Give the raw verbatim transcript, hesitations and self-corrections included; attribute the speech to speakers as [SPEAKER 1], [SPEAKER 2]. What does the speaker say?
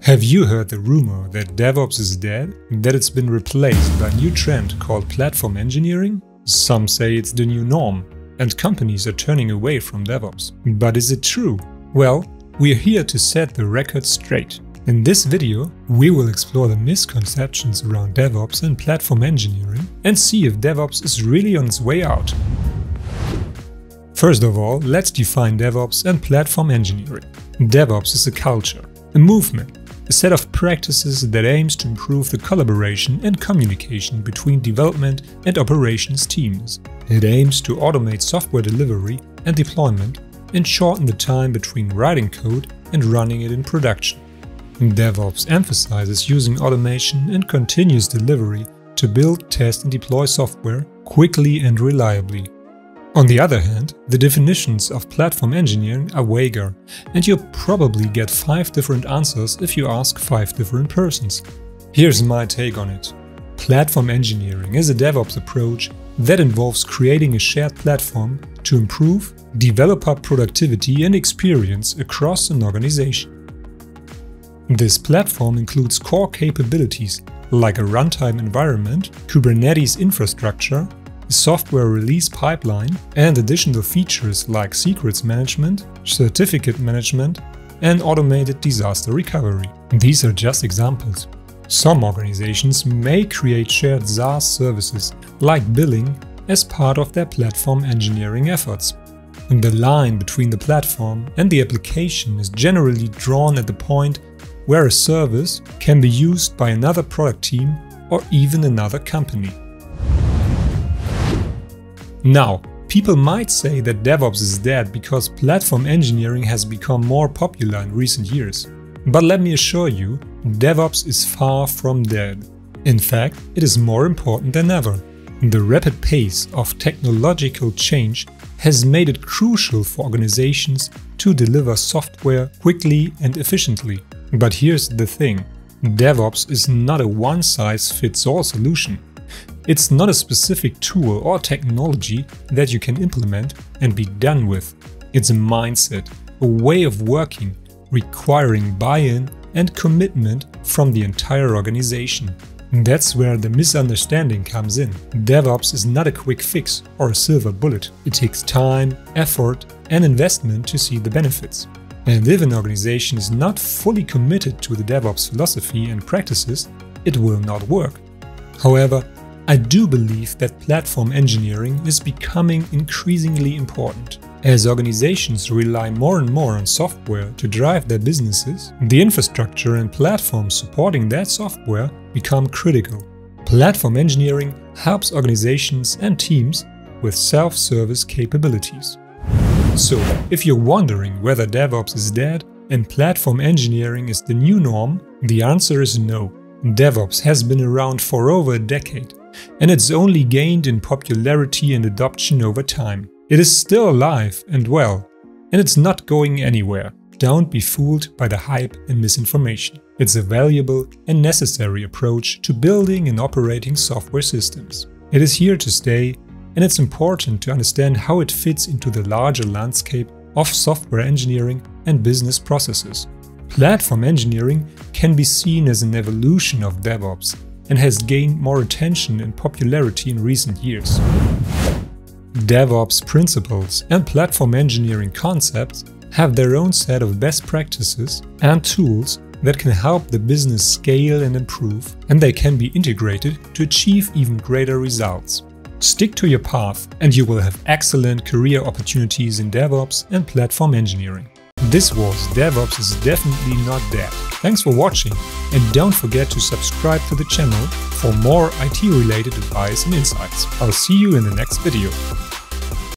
[SPEAKER 1] Have you heard the rumor that DevOps is dead? That it's been replaced by a new trend called platform engineering? Some say it's the new norm, and companies are turning away from DevOps. But is it true? Well, we're here to set the record straight. In this video, we will explore the misconceptions around DevOps and platform engineering and see if DevOps is really on its way out. First of all, let's define DevOps and platform engineering. DevOps is a culture, a movement, a set of practices that aims to improve the collaboration and communication between development and operations teams. It aims to automate software delivery and deployment and shorten the time between writing code and running it in production. DevOps emphasizes using automation and continuous delivery to build, test and deploy software quickly and reliably. On the other hand, the definitions of platform engineering are vaguer, and you'll probably get five different answers if you ask five different persons. Here's my take on it. Platform engineering is a DevOps approach that involves creating a shared platform to improve developer productivity and experience across an organization. This platform includes core capabilities like a runtime environment, Kubernetes infrastructure, a software release pipeline, and additional features like secrets management, certificate management, and automated disaster recovery. These are just examples. Some organizations may create shared SaaS services like billing as part of their platform engineering efforts. The line between the platform and the application is generally drawn at the point where a service can be used by another product team or even another company. Now, people might say that DevOps is dead because platform engineering has become more popular in recent years. But let me assure you, DevOps is far from dead. In fact, it is more important than ever. The rapid pace of technological change has made it crucial for organizations to deliver software quickly and efficiently. But here's the thing, DevOps is not a one-size-fits-all solution. It's not a specific tool or technology that you can implement and be done with. It's a mindset, a way of working, requiring buy-in and commitment from the entire organization. That's where the misunderstanding comes in. DevOps is not a quick fix or a silver bullet. It takes time, effort, and investment to see the benefits. And if an organization is not fully committed to the DevOps philosophy and practices, it will not work. However, I do believe that platform engineering is becoming increasingly important. As organizations rely more and more on software to drive their businesses, the infrastructure and platforms supporting that software become critical. Platform engineering helps organizations and teams with self-service capabilities. So, if you're wondering whether DevOps is dead and platform engineering is the new norm, the answer is no. DevOps has been around for over a decade, and it's only gained in popularity and adoption over time. It is still alive and well, and it's not going anywhere. Don't be fooled by the hype and misinformation. It's a valuable and necessary approach to building and operating software systems. It is here to stay, and it's important to understand how it fits into the larger landscape of software engineering and business processes. Platform engineering can be seen as an evolution of DevOps and has gained more attention and popularity in recent years. DevOps principles and platform engineering concepts have their own set of best practices and tools that can help the business scale and improve, and they can be integrated to achieve even greater results. Stick to your path and you will have excellent career opportunities in DevOps and platform engineering. This was DevOps is definitely not dead. Thanks for watching, and don't forget to subscribe to the channel for more I T related advice and insights. I'll see you in the next video.